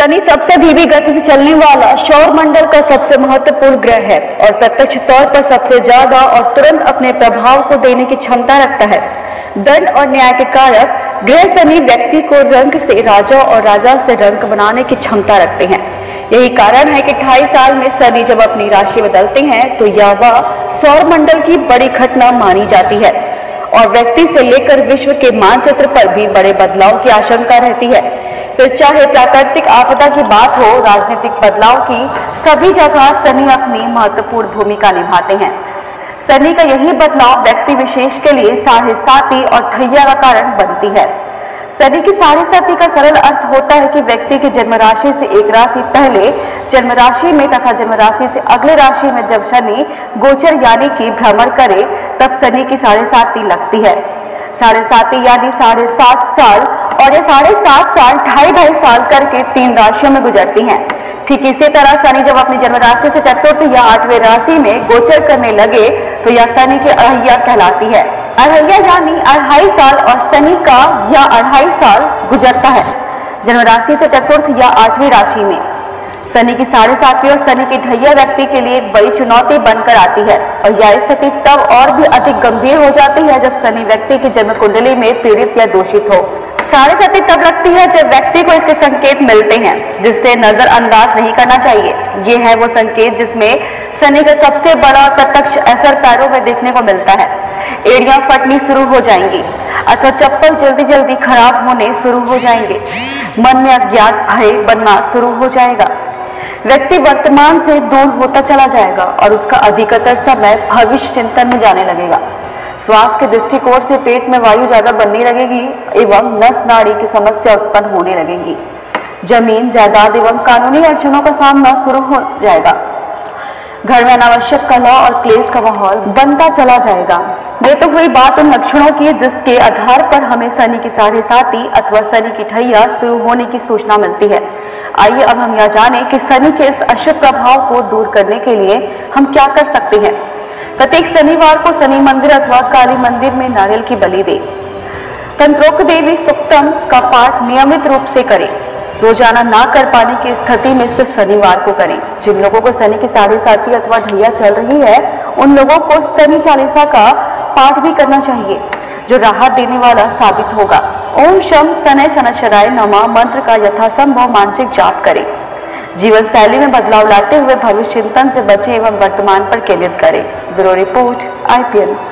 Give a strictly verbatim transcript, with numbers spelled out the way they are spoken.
शनि सबसे धीमी गति से चलने वाला सौरमंडल का सबसे महत्वपूर्ण ग्रह है और प्रत्यक्ष तौर पर सबसे ज्यादा और तुरंत अपने प्रभाव को देने की क्षमता रखता है। दंड और न्याय के कारक ग्रह शनि व्यक्ति को रंग से राजा और राजा से रंग बनाने की क्षमता रखते हैं। यही कारण है कि अट्ठाईस साल में शनि जब अपनी राशि बदलते हैं तो यह वह सौरमंडल की बड़ी घटना मानी जाती है और व्यक्ति से लेकर विश्व के मानचित्र पर भी बड़े बदलाव की आशंका रहती है। फिर चाहे प्राकृतिक आपदा की बात हो, राजनीतिक बदलाव की, सभी जगह शनि अपनी महत्वपूर्ण भूमिका निभाते हैं। शनि का यही बदलाव व्यक्ति विशेष के लिए साढ़े साती और ठैया का कारण बनती है। शनि की साढ़े साती का सरल अर्थ होता है कि व्यक्ति की जन्म राशि से एक राशि पहले जन्म राशि में तथा जन्म राशि से अगले राशि में जब शनि गोचर यानी कि भ्रमण करे तब शनि की साढ़े साती लगती है। साढ़े साती यानी साढ़े सात साल और ये साढ़े सात साल ढाई ढाई साल करके तीन राशियों में गुजरती हैं। ठीक इसी तरह शनि जब अपनी जन्म राशि से चतुर्थ या आठवें राशि में गोचर करने लगे तो यह शनि की अढ़ैया कहलाती है। अढ़ैया यानी अढ़ाई साल और शनि का या अढ़ाई साल गुजरता है जन्म राशि से चतुर्थ या आठवीं राशि में। शनि की साढ़े सातवीं और शनि की ढैया व्यक्ति के लिए एक बड़ी चुनौती बनकर आती है और यह स्थिति तब और भी अधिक गंभीर हो जाती है जब शनि व्यक्ति की जन्म कुंडली में पीड़ित या दूषित हो। साढ़े साती तब लगती है जब व्यक्ति को इसके संकेत मिलते हैं जिससे नजरअंदाज नहीं करना चाहिए। ये है वो संकेत जिसमें शनि का सबसे बड़ा प्रत्यक्ष असर पैरों में देखने को मिलता है। एड़ियां फटनी शुरू हो जाएंगी अथवा चप्पल जल्दी जल्दी खराब होने शुरू हो जाएंगे। मन में अज्ञात भय बनना शुरू हो जाएगा। व्यक्ति वर्तमान से दूर होता चला जाएगा और उसका अधिकतर समय भविष्य चिंतन में जाने लगेगा। श्वास के दृष्टिकोण से पेट में वायु ज्यादा बनने लगेगी एवं नस नाड़ी की समस्या उत्पन्न होने लगेंगी। जमीन, जायदाद एवं कानूनी अड़चनों का सामना शुरू हो जाएगा। घर में अनावश्यक कलह और क्लेश का माहौल बनता चला जाएगा। ये तो हुई बात उन लक्षणों की जिसके आधार पर हमें शनि की साढ़े साती अथवा शनि की ढैया शुरू होने की सूचना मिलती है। आइए अब हम यह जानें कि शनि के इस अशुभ प्रभाव को दूर करने के लिए हम क्या कर सकते हैं। प्रत्येक शनिवार को शनि मंदिर अथवा काली मंदिर में नारियल की बलि दें। तंत्रोक्त देवी सुक्तम का पाठ नियमित रूप से करें। रोजाना ना कर पाने की स्थिति में सिर्फ शनिवार को करें। जिन लोगों को शनि की साढ़े साती अथवा ढैया चल रही है उन लोगों को शनि चालीसा का पाठ भी करना चाहिए जो राहत देने वाला साबित होगा। ओम शम शनै शनैश्चराय नमः मंत्र का यथासंभव मानसिक जाप करें। जीवन शैली में बदलाव लाते हुए भविष्य चिंतन से बचें एवं वर्तमान पर केंद्रित करें। Bureau report I P N.